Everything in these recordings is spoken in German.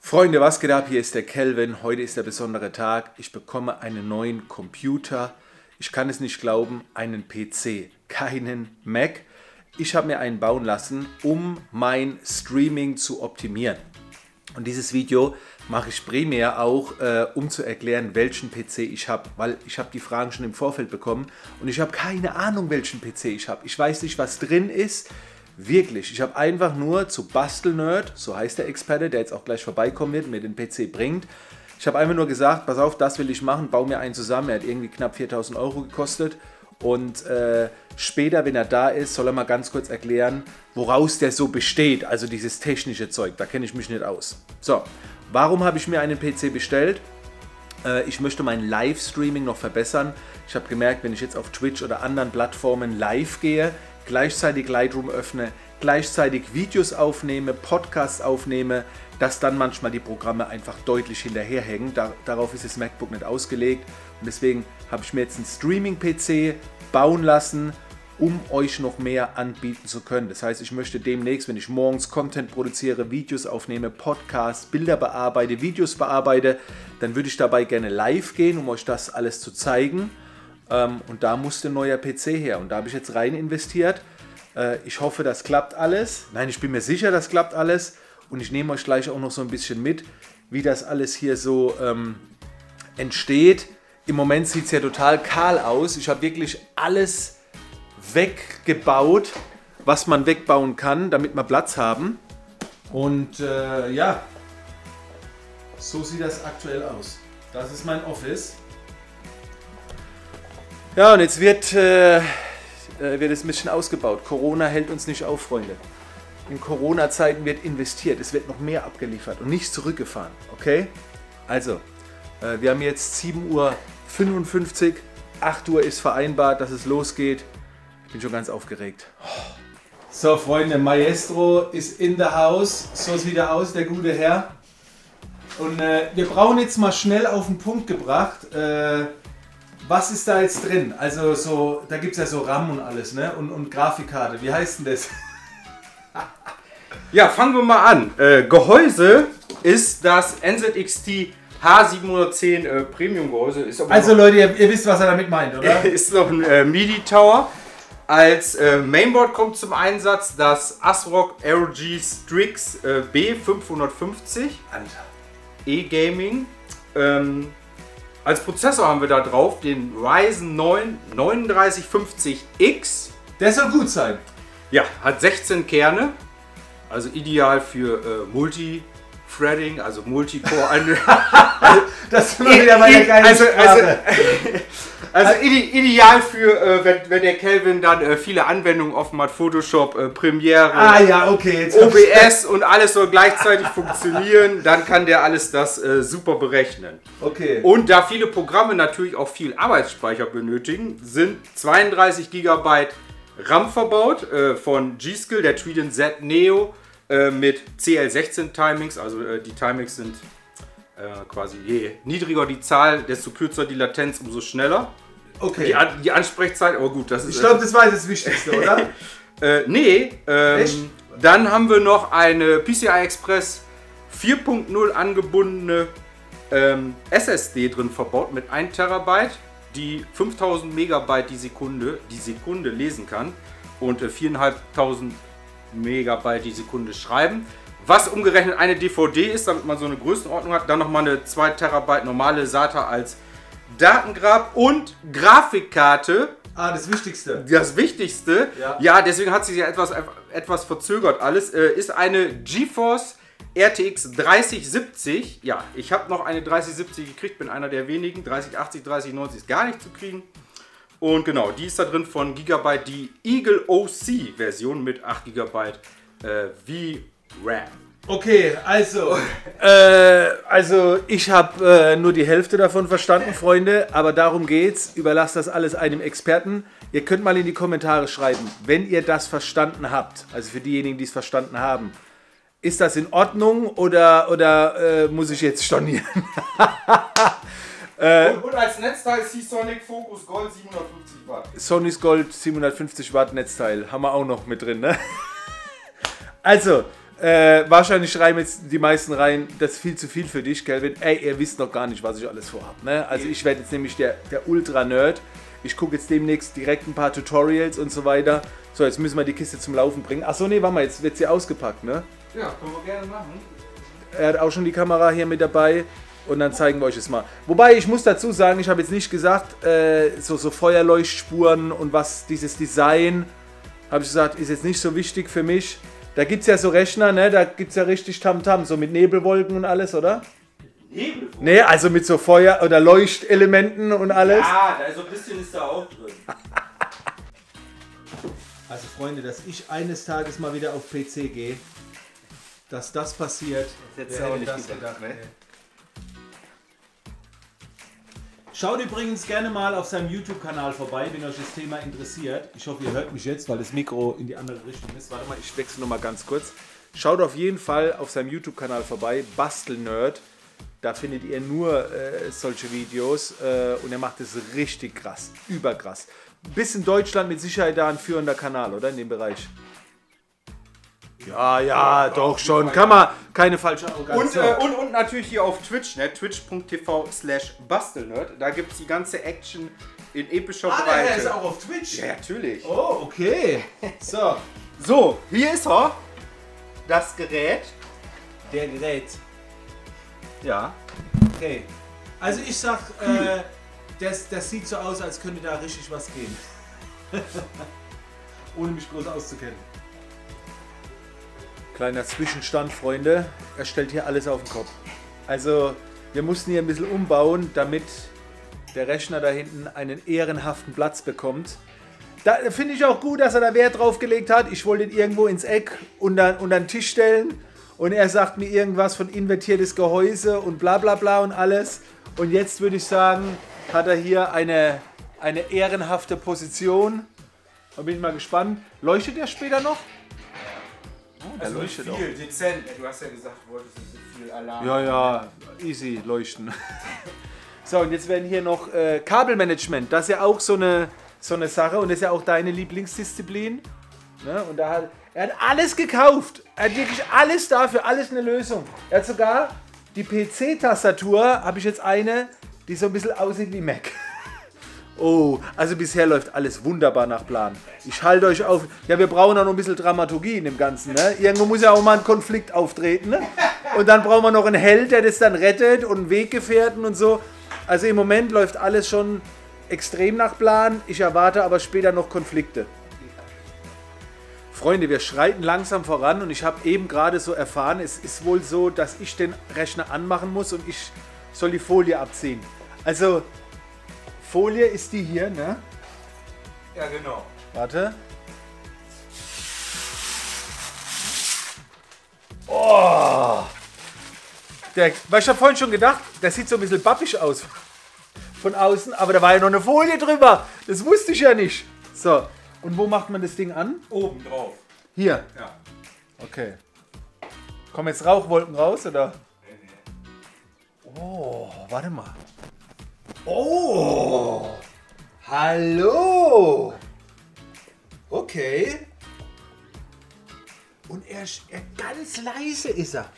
Freunde, was geht ab? Hier ist der Kelvin. Heute ist der besondere Tag. Ich bekomme einen neuen Computer. Ich kann es nicht glauben, einen PC, keinen Mac. Ich habe mir einen bauen lassen, um mein Streaming zu optimieren. Und dieses Video mache ich primär auch, um zu erklären, welchen PC ich habe. Weil ich habe die Fragen schon im Vorfeld bekommen und ich habe keine Ahnung, welchen PC ich habe. Ich weiß nicht, was drin ist. Wirklich, ich habe einfach nur zu Bastelnerd, so heißt der Experte, der jetzt auch gleich vorbeikommen wird und mir den PC bringt. Ich habe einfach nur gesagt, pass auf, das will ich machen, baue mir einen zusammen. Er hat irgendwie knapp 4.000 Euro gekostet. Und später, wenn er da ist, soll er mal ganz kurz erklären, woraus der so besteht. Also dieses technische Zeug, da kenne ich mich nicht aus. So, warum habe ich mir einen PC bestellt? Ich möchte mein Livestreaming noch verbessern. Ich habe gemerkt, wenn ich jetzt auf Twitch oder anderen Plattformen live gehe, gleichzeitig Lightroom öffne, gleichzeitig Videos aufnehme, Podcasts aufnehme, dass dann manchmal die Programme einfach deutlich hinterherhängen. Darauf ist das MacBook nicht ausgelegt. Und deswegen habe ich mir jetzt einen Streaming-PC bauen lassen, um euch noch mehr anbieten zu können. Das heißt, ich möchte demnächst, wenn ich morgens Content produziere, Videos aufnehme, Podcasts, Bilder bearbeite, Videos bearbeite, dann würde ich dabei gerne live gehen, um euch das alles zu zeigen. Und da musste ein neuer PC her und da habe ich jetzt rein investiert. Ich hoffe, das klappt alles. Nein, ich bin mir sicher, das klappt alles. Und ich nehme euch gleich auch noch so ein bisschen mit, wie das alles hier so entsteht. Im Moment sieht es ja total kahl aus. Ich habe wirklich alles weggebaut, was man wegbauen kann, damit wir Platz haben. Und ja, so sieht das aktuell aus. Das ist mein Office. Ja, und jetzt wird es ein bisschen ausgebaut. Corona hält uns nicht auf, Freunde. In Corona-Zeiten wird investiert. Es wird noch mehr abgeliefert und nicht zurückgefahren. Okay? Also, wir haben jetzt 7:55 Uhr. 8 Uhr ist vereinbart, dass es losgeht. Ich bin schon ganz aufgeregt. So, Freunde, Maestro ist in the house. So sieht er aus, der gute Herr. Und wir brauchen jetzt mal schnell auf den Punkt gebracht. Was ist da jetzt drin? Also so, da gibt es ja so RAM und alles, ne? Und Grafikkarte. Wie heißt denn das? Ja, fangen wir mal an. Gehäuse ist das NZXT H710 Premium Gehäuse. Also Leute, ihr wisst, was er damit meint, oder? Ist noch ein MIDI Tower. Als Mainboard kommt zum Einsatz das ASRock ROG Strix B550. Alter. E-Gaming. Als Prozessor haben wir da drauf den Ryzen 9 3950X. Der soll gut sein. Ja, hat 16 Kerne, also ideal für Multithreading, also Multicore. Das ist wieder meine geile Also ideal für, wenn der Kelvin dann viele Anwendungen offen hat, Photoshop, Premiere, ja, okay, jetzt OBS und alles soll gleichzeitig funktionieren, dann kann der alles das super berechnen. Okay. Und da viele Programme natürlich auch viel Arbeitsspeicher benötigen, sind 32 GB RAM verbaut von G.Skill, der Trident Z Neo mit CL16 Timings, also die Timings sind quasi je niedriger die Zahl, desto kürzer die Latenz, umso schneller. Okay. Die Ansprechzeit, aber gut, das ist... Ich glaube, das war das Wichtigste, oder? Nee, dann haben wir noch eine PCI Express 4.0 angebundene SSD drin verbaut mit 1 Terabyte, die 5000 Megabyte die Sekunde lesen kann und 4.500 Megabyte die Sekunde schreiben. Was umgerechnet eine DVD ist, damit man so eine Größenordnung hat. Dann nochmal eine 2 Terabyte normale SATA als Datengrab und Grafikkarte. Das Wichtigste. Das Wichtigste, ja, deswegen hat sich ja etwas verzögert alles, ist eine GeForce RTX 3070. Ja, ich habe noch eine 3070 gekriegt, bin einer der wenigen. 3080, 3090 ist gar nicht zu kriegen. Und genau, die ist da drin von Gigabyte, die Eagle OC Version mit 8 GB VRAM. Okay, also ich habe nur die Hälfte davon verstanden, Freunde, aber darum geht's. Überlasst das alles einem Experten. Ihr könnt mal in die Kommentare schreiben, wenn ihr das verstanden habt, also für diejenigen, die es verstanden haben. Ist das in Ordnung oder muss ich jetzt stornieren? Und als Netzteil Seasonic Focus Gold 750 Watt. Sony's Gold 750 Watt Netzteil haben wir auch noch mit drin, ne? Also, Wahrscheinlich schreiben jetzt die meisten rein, das ist viel zu viel für dich, Kelvin. Ey, ihr wisst noch gar nicht, was ich alles vorhabe. Ne? Also ich werde jetzt nämlich der Ultra-Nerd. Ich gucke jetzt demnächst direkt ein paar Tutorials und so weiter. So, jetzt müssen wir die Kiste zum Laufen bringen. Achso, nee, warte mal, jetzt wird sie ausgepackt, ne? Ja, können wir gerne machen. Er hat auch schon die Kamera hier mit dabei. Und dann zeigen wir euch es mal. Wobei, ich muss dazu sagen, ich habe jetzt nicht gesagt, so Feuerleuchtspuren und was dieses Design, habe ich gesagt, ist jetzt nicht so wichtig für mich. Da gibt es ja so Rechner, ne? Da gibt es ja richtig Tamtam, so mit Nebelwolken und alles, oder? Nebelwolken? Ne, also mit so Feuer- oder Leuchtelementen und alles. Ja, da so ein bisschen ist da auch drin. Also Freunde, dass ich eines Tages mal wieder auf PC gehe, dass das passiert, Das hätte auch nicht gedacht, ne? Schaut übrigens gerne mal auf seinem YouTube-Kanal vorbei, wenn euch das Thema interessiert. Ich hoffe, ihr hört mich jetzt, weil das Mikro in die andere Richtung ist. Warte mal, ich wechsle nochmal ganz kurz. Schaut auf jeden Fall auf seinem YouTube-Kanal vorbei, Bastelnerd. Da findet ihr nur solche Videos und er macht es richtig krass, überkrass. Bis in Deutschland mit Sicherheit da ein führender Kanal, oder? In dem Bereich. Ja, doch schon. Kann man keine falsche Arroganz. Und natürlich hier auf Twitch, ne? twitch.tv/bastelnerd. Da gibt es die ganze Action in epischer Breite. Der ist auch auf Twitch? Ja, natürlich. Oh, okay. So. So, hier ist er. Das Gerät. Der Gerät. Ja. Okay. Also ich sag, das sieht so aus, als könnte da richtig was gehen. Ohne mich groß auszukennen. Kleiner Zwischenstand, Freunde. Er stellt hier alles auf den Kopf. Also, wir mussten hier ein bisschen umbauen, damit der Rechner da hinten einen ehrenhaften Platz bekommt. Da finde ich auch gut, dass er da Wert drauf gelegt hat. Ich wollte ihn irgendwo ins Eck unter den Tisch stellen. Und er sagt mir irgendwas von invertiertes Gehäuse und bla bla bla und alles. Und jetzt würde ich sagen, hat er hier eine ehrenhafte Position. Da bin ich mal gespannt. Leuchtet er später noch? Oh, das leuchtet auch. Viel, dezent. Du hast ja gesagt, du wolltest nicht so viel Alarm. Ja, easy leuchten. So, und jetzt werden hier noch Kabelmanagement. Das ist ja auch so eine Sache und das ist ja auch deine Lieblingsdisziplin. Ne? Und er hat alles gekauft. Er hat wirklich alles dafür, alles eine Lösung. Er hat sogar die PC-Tastatur, habe ich jetzt eine, die so ein bisschen aussieht wie Mac. Oh, also bisher läuft alles wunderbar nach Plan. Ich halte euch auf. Ja, wir brauchen auch noch ein bisschen Dramaturgie in dem Ganzen. Ne? Irgendwo muss ja auch mal ein Konflikt auftreten. Ne? Und dann brauchen wir noch einen Held, der das dann rettet und einen Weggefährten und so. Also im Moment läuft alles schon extrem nach Plan. Ich erwarte aber später noch Konflikte. Freunde, wir schreiten langsam voran und ich habe eben gerade so erfahren, es ist wohl so, dass ich den Rechner anmachen muss und ich soll die Folie abziehen. Also, Folie ist die hier, ne? Ja, genau. Warte. Oh! Weil ich habe vorhin schon gedacht, das sieht so ein bisschen bappig aus von außen, aber da war ja noch eine Folie drüber. Das wusste ich ja nicht. So, und wo macht man das Ding an? Oben drauf. Hier? Ja. Okay. Kommen jetzt Rauchwolken raus, oder? Oh, warte mal. Oh! Hallo! Okay. Und er ganz leise ist er.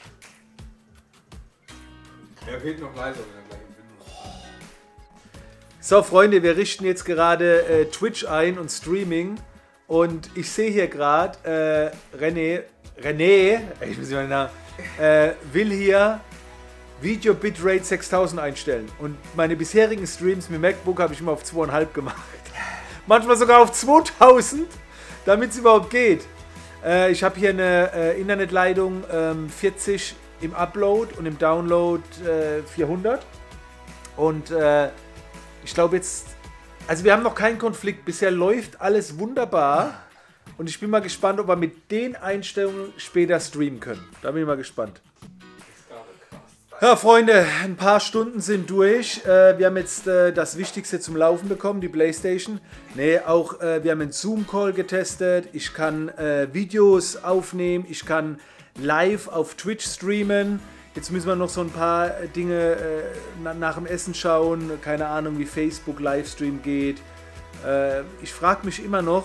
Er wird noch leiser, wenn er gleich im Windows. So, Freunde, wir richten jetzt gerade Twitch ein und Streaming. Und ich sehe hier gerade, René, ich muss meinen Namen, will hier Video Bitrate 6000 einstellen. Und meine bisherigen Streams mit MacBook habe ich immer auf 2,5 gemacht. Manchmal sogar auf 2000, damit es überhaupt geht. Ich habe hier eine Internetleitung 40 im Upload und im Download 400. Und ich glaube jetzt, also wir haben noch keinen Konflikt. Bisher läuft alles wunderbar. Und ich bin mal gespannt, ob wir mit den Einstellungen später streamen können. Da bin ich mal gespannt. Ja, Freunde, ein paar Stunden sind durch. Wir haben jetzt das Wichtigste zum Laufen bekommen, die Playstation. Wir haben einen Zoom-Call getestet. Ich kann Videos aufnehmen. Ich kann live auf Twitch streamen. Jetzt müssen wir noch so ein paar Dinge nach dem Essen schauen. Keine Ahnung, wie Facebook Livestream geht. Ich frage mich immer noch,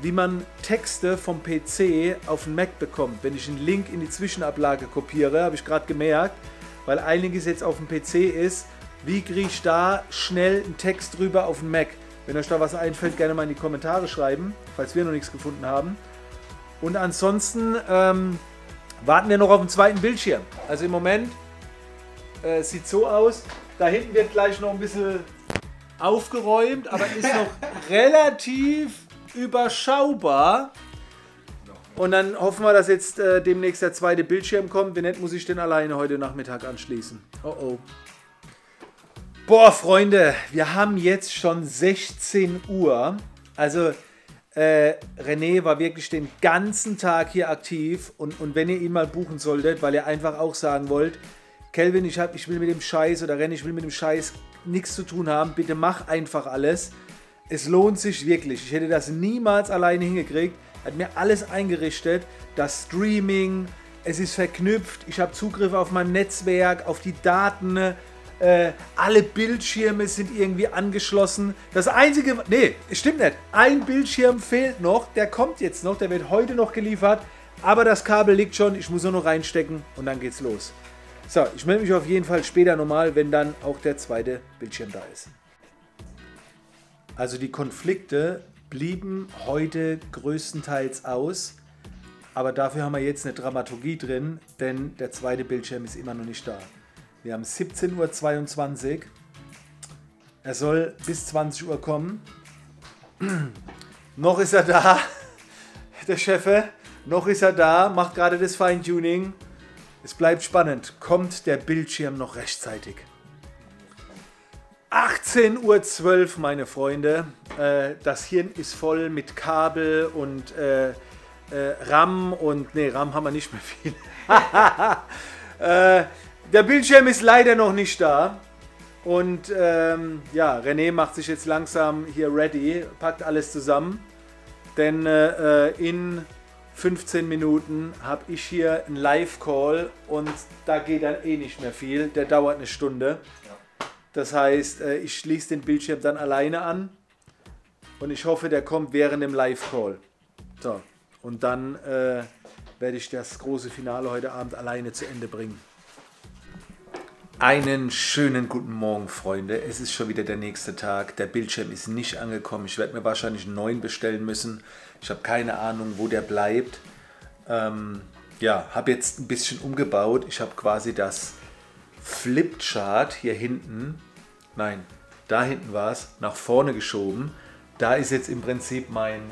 wie man Texte vom PC auf den Mac bekommt. Wenn ich einen Link in die Zwischenablage kopiere, habe ich gerade gemerkt, weil einiges jetzt auf dem PC ist, wie kriege ich da schnell einen Text drüber auf den Mac? Wenn euch da was einfällt, gerne mal in die Kommentare schreiben, falls wir noch nichts gefunden haben. Und ansonsten warten wir noch auf den zweiten Bildschirm. Also im Moment sieht so aus, da hinten wird gleich noch ein bisschen aufgeräumt, aber ist noch relativ überschaubar. Und dann hoffen wir, dass jetzt demnächst der zweite Bildschirm kommt. Wenn nicht, muss ich den alleine heute Nachmittag anschließen. Oh oh. Boah, Freunde, wir haben jetzt schon 16 Uhr. Also René war wirklich den ganzen Tag hier aktiv. Und wenn ihr ihn mal buchen solltet, weil ihr einfach auch sagen wollt, Kelvin, ich will mit dem Scheiß, oder René, ich will mit dem Scheiß nichts zu tun haben, bitte mach einfach alles. Es lohnt sich wirklich. Ich hätte das niemals alleine hingekriegt. Hat mir alles eingerichtet. Das Streaming, es ist verknüpft. Ich habe Zugriff auf mein Netzwerk, auf die Daten. Alle Bildschirme sind irgendwie angeschlossen. Das einzige, nee, stimmt nicht. Ein Bildschirm fehlt noch. Der kommt jetzt noch. Der wird heute noch geliefert. Aber das Kabel liegt schon. Ich muss nur noch reinstecken und dann geht's los. So, ich melde mich auf jeden Fall später nochmal, wenn dann auch der zweite Bildschirm da ist. Also die Konflikte blieben heute größtenteils aus, aber dafür haben wir jetzt eine Dramaturgie drin, denn der zweite Bildschirm ist immer noch nicht da. Wir haben 17:22 Uhr, er soll bis 20 Uhr kommen. Noch ist er da, der Chef, noch ist er da, macht gerade das Feintuning. Es bleibt spannend. Kommt der Bildschirm noch rechtzeitig? 18:12 Uhr, meine Freunde. Das Hirn ist voll mit Kabel und RAM und... Ne, RAM haben wir nicht mehr viel. Der Bildschirm ist leider noch nicht da. Und ja, René macht sich jetzt langsam hier ready, packt alles zusammen. Denn in 15 Minuten habe ich hier einen Live-Call und da geht dann eh nicht mehr viel. Der dauert eine Stunde. Das heißt, ich schließe den Bildschirm dann alleine an und ich hoffe, der kommt während dem Live-Call. So, und dann werde ich das große Finale heute Abend alleine zu Ende bringen. Einen schönen guten Morgen, Freunde. Es ist schon wieder der nächste Tag. Der Bildschirm ist nicht angekommen. Ich werde mir wahrscheinlich einen neuen bestellen müssen. Ich habe keine Ahnung, wo der bleibt. Ja, habe jetzt ein bisschen umgebaut. Ich habe quasi das Flipchart hier hinten, nein, da hinten war es, nach vorne geschoben. Da ist jetzt im Prinzip mein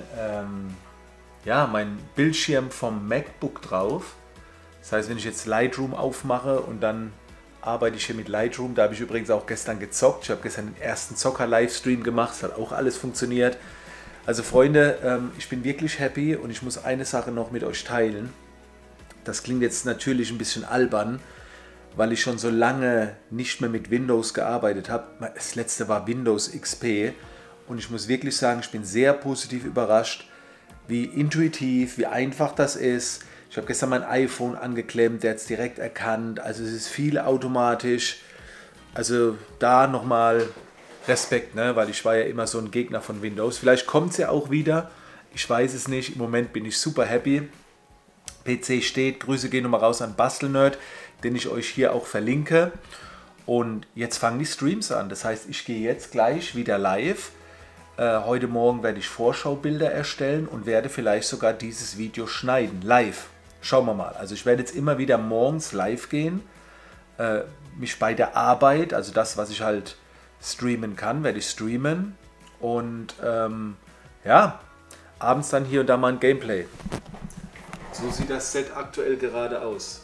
Bildschirm vom MacBook drauf. Das heißt, wenn ich jetzt Lightroom aufmache und dann arbeite ich hier mit Lightroom, da habe ich übrigens auch gestern gezockt. Ich habe gestern den ersten Zocker-Livestream gemacht, es hat auch alles funktioniert. Also Freunde, ich bin wirklich happy und ich muss eine Sache noch mit euch teilen. Das klingt jetzt natürlich ein bisschen albern, weil ich schon so lange nicht mehr mit Windows gearbeitet habe. Das letzte war Windows XP und ich muss wirklich sagen, ich bin sehr positiv überrascht, wie intuitiv, wie einfach das ist. Ich habe gestern mein iPhone angeklemmt, der hat es direkt erkannt, also es ist viel automatisch. Also da nochmal Respekt, ne? Weil ich war ja immer so ein Gegner von Windows. Vielleicht kommt es ja auch wieder, ich weiß es nicht. Im Moment bin ich super happy. PC steht, Grüße gehen nochmal raus an Bastelnerd, den ich euch hier auch verlinke. Und jetzt fangen die Streams an, das heißt, ich gehe jetzt gleich wieder live. Heute Morgen werde ich Vorschaubilder erstellen und werde vielleicht sogar dieses Video schneiden, live. Schauen wir mal. Also ich werde jetzt immer wieder morgens live gehen, mich bei der Arbeit, also das, was ich halt streamen kann, werde ich streamen. Und ja, abends dann hier und da mal ein Gameplay. So sieht das Set aktuell gerade aus.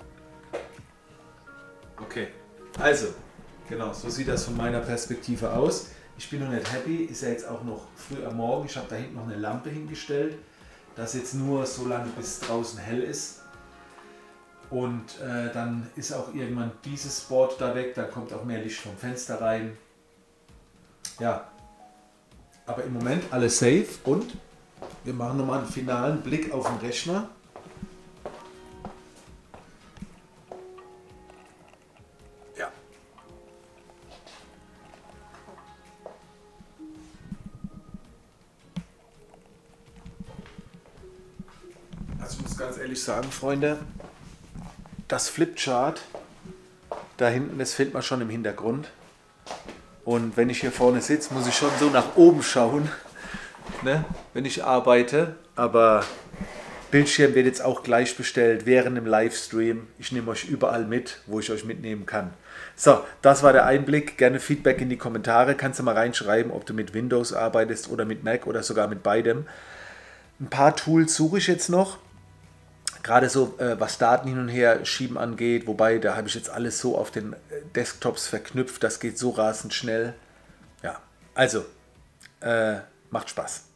Okay, also, genau, so sieht das von meiner Perspektive aus. Ich bin noch nicht happy, ist ja jetzt auch noch früh am Morgen. Ich habe da hinten noch eine Lampe hingestellt, das jetzt nur so lange bis draußen hell ist. Und dann ist auch irgendwann dieses Board da weg, dann kommt auch mehr Licht vom Fenster rein. Ja, aber im Moment alles safe und wir machen nochmal einen finalen Blick auf den Rechner. Ja. würde ich sagen, Freunde, das Flipchart da hinten, das fehlt mir schon im Hintergrund. Und wenn ich hier vorne sitze, muss ich schon so nach oben schauen, ne, wenn ich arbeite. Aber Bildschirm wird jetzt auch gleich bestellt während dem Livestream. Ich nehme euch überall mit, wo ich euch mitnehmen kann. So, das war der Einblick. Gerne Feedback in die Kommentare. Kannst du mal reinschreiben, ob du mit Windows arbeitest oder mit Mac oder sogar mit beidem. Ein paar Tools suche ich jetzt noch. Gerade so, was Daten hin und her schieben angeht. Wobei, da habe ich jetzt alles so auf den Desktops verknüpft. Das geht so rasend schnell. Ja, also, macht Spaß.